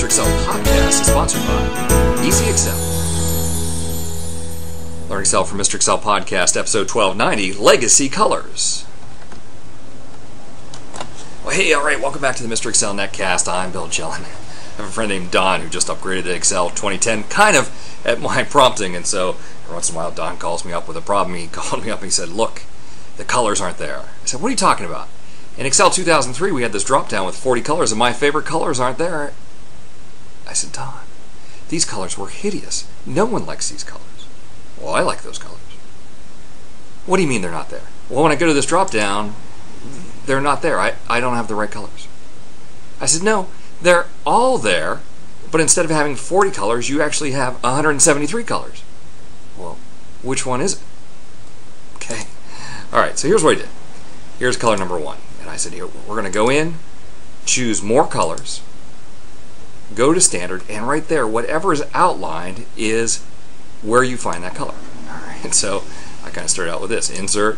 Excel podcast is sponsored by Easy Excel. Learn Excel from Mr. Excel podcast, episode 1290, Legacy Colors. Well, hey, all right, welcome back to the Mr. Excel Netcast. I'm Bill Gillen. I have a friend named Don who just upgraded to Excel 2010, kind of at my prompting, and so every once in a while Don calls me up with a problem. He called me up and he said, look, the colors aren't there. I said, what are you talking about? In Excel 2003, we had this drop-down with 40 colors, and my favorite colors aren't there. I said, Don, these colors were hideous. No one likes these colors. Well, I like those colors. What do you mean they're not there? Well, when I go to this drop-down, they're not there. I don't have the right colors. I said, no, they're all there, but instead of having 40 colors, you actually have 173 colors. Well, which one is it? Okay. All right, so here's what I did. Here's color number 1. And I said, here, we're going to go in, choose more colors, go to standard, and right there, whatever is outlined is where you find that color. All right, and so I kind of started out with this. Insert,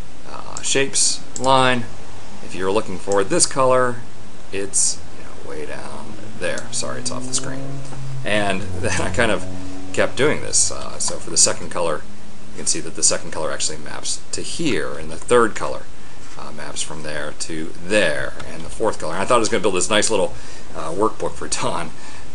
shapes, line. If you're looking for this color, it's way down there. Sorry, it's off the screen. And then I kind of kept doing this. So for the second color, you can see that the second color actually maps to here, and the third color maps from there to there, and the fourth color. And I thought I was going to build this nice little workbook for Don,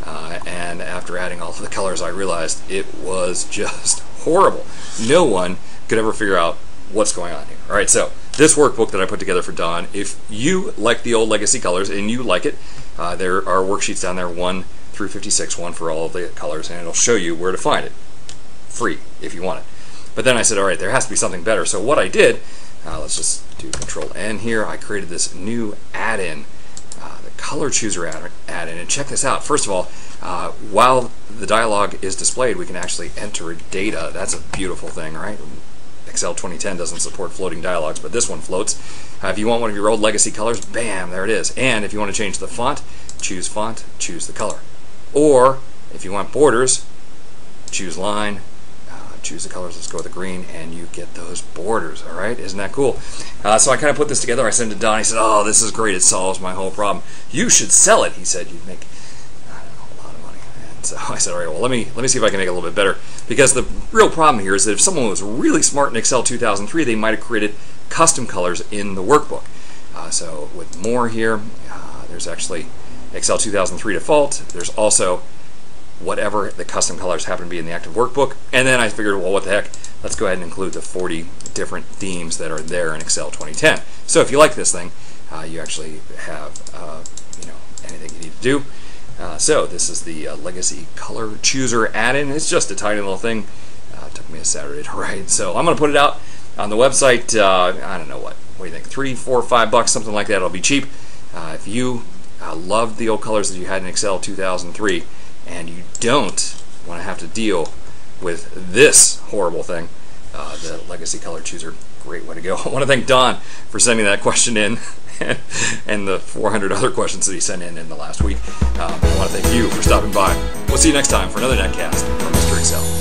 and after adding all of the colors, I realized it was just horrible. No one could ever figure out what's going on here. All right, so this workbook that I put together for Don, if you like the old legacy colors and you like it, there are worksheets down there, 1 through 56, one for all of the colors, and it'll show you where to find it, free if you want it. But then I said, all right, there has to be something better. So what I did, let's just do Control N here. I created this new add-in, the Color Chooser add-in, and check this out. First of all, while the dialog is displayed, we can actually enter data. That's a beautiful thing, right? Excel 2010 doesn't support floating dialogues, but this one floats. If you want one of your old legacy colors, bam, there it is. And if you want to change the font, choose the color. Or if you want borders, choose line, choose the colors. Let's go with the green, and you get those borders. All right, isn't that cool? So I kind of put this together. I sent it to Don. He said, "Oh, this is great. It solves my whole problem. You should sell it." He said, "You'd make, I don't know, a lot of money." And so I said, "All right, well, let me see if I can make it a little bit better." Because the real problem here is that if someone was really smart in Excel 2003, they might have created custom colors in the workbook. So with more here, there's actually Excel 2003 default. There's also whatever the custom colors happen to be in the active workbook. And then I figured, well, what the heck, let's go ahead and include the 40 different themes that are there in Excel 2010. So if you like this thing, you actually have anything you need to do. So this is the Legacy Color Chooser add-in. It's just a tiny little thing. It took me a Saturday to write. So I'm going to put it out on the website. I don't know what do you think, $3, $4, $5, something like that. It'll be cheap. If you loved the old colors that you had in Excel 2003, and you don't want to have to deal with this horrible thing, the Legacy Color Chooser, great way to go. I want to thank Don for sending that question in and the 400 other questions that he sent in the last week. I want to thank you for stopping by. We'll see you next time for another Netcast from Mr. Excel.